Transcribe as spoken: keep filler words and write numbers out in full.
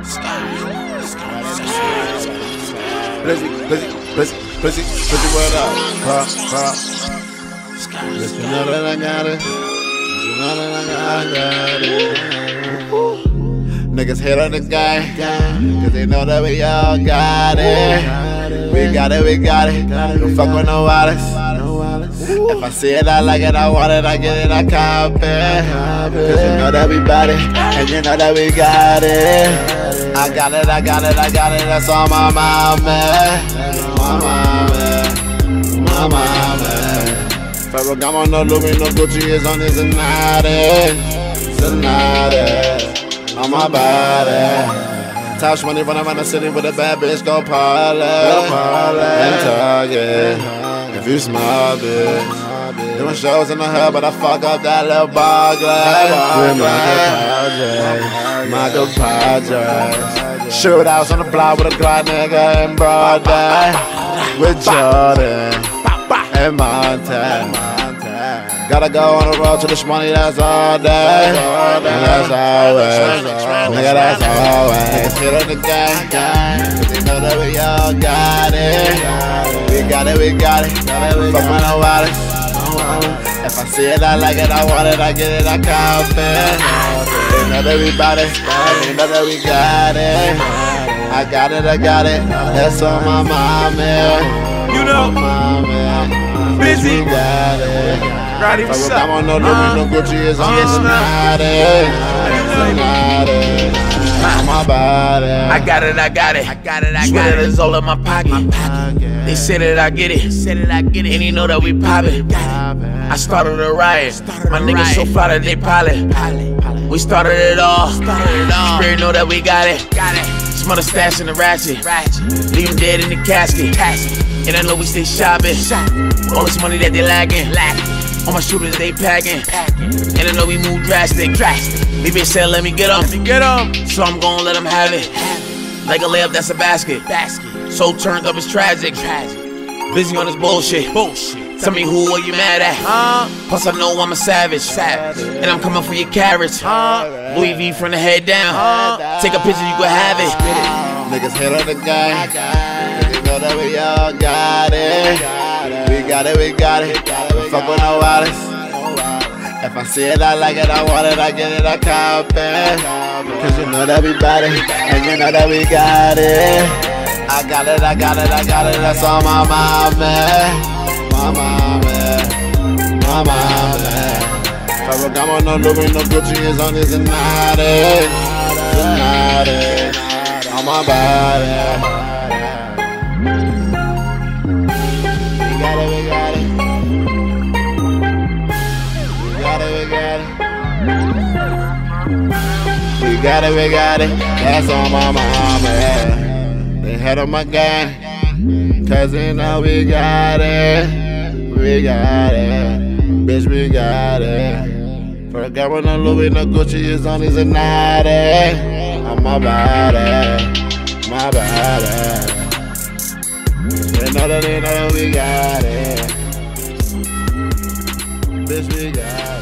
Bizzy, Bizzy, Bizzy, Bizzy, Bizzy, what up? Huh, huh. Yes, you know that I got it. You know that I got it. Niggas hate on the gang, cause they know that we all got it. We got it, we got it. Don't fuck with no wallets. If I see it, I like it, I want it, I get it, I cop it. Cause you know that we bout it, and you know that we got it. I got it, I got it, I got it, that's all my mama. My mama, my mama. Ferragamo, no Louis, no Gucci, is on this Zanati. Zanati. On my body. Touch money run around the city with a bad bitch, go parlay. And Target, if you small bitch. Doing shows in the hub, but I fuck up that little boggle. With Michael Padres. Shootouts on the block with a Glock nigga in broad day. With Jordan and Monte. Gotta go on the road to this money, that's all day. And that's always, nigga, that's always. Niggas hit on the gang, cause they know that we all got it. We got it, we got it. Fuck my no wallets. If I see it, I like it, I want it, I get it, I cop it. They know that we bout it, they know that we got it. I got it, I got it, that's on my mama. You know, Bizzy, got it. Rowddy Rebbel. I want no Louis, no Gucci, is on this Zanati. Zanati. My body. I got it, I got it, I got it, I got it. It's all in my pocket. my pocket. They say that I get it, say that I get it, and you know that we pop it. I started a riot, my niggas so fly that they pilot. We started it all, Spirit know that we got it. Smell the stash in the ratchet, leave him dead in the casket. And I know we stay shopping, all this money that they lacking. All my shooters they packing, and I know we move drastic. Me bitch said let me get em, so I'm gon' let them have it. Like a layup, that's a basket. So turned up, it's tragic. Bizzy on this bullshit. Tell me who are you mad at? Plus I know I'm a savage, and I'm coming for your carrots. Louis V from the head down. Take a picture, you can have it. Niggas hit on the gang, niggas know that we all got it. We got it, we got it. Don't fuck with no wallets. If I see it, I like it, I want it, I get it, I cop it. Cause you know that we bout it, and you know that we got it. I got it, I got it, I got it, that's all my mama. My mama, my mama. Ferragamo, no Louis, no Gucci, is on this Zanati. Zanati. On my body. We got it, we got it. We got it, we got it. We got it, we got it. That's on my mama. They head on my gang, cause they know we got it. We got it. Bitch, we got it. Ferragamo, no Louis, no Gucci, is on his Zanati. On my body, my body. They know that they know that we got it. Bitch, we got it.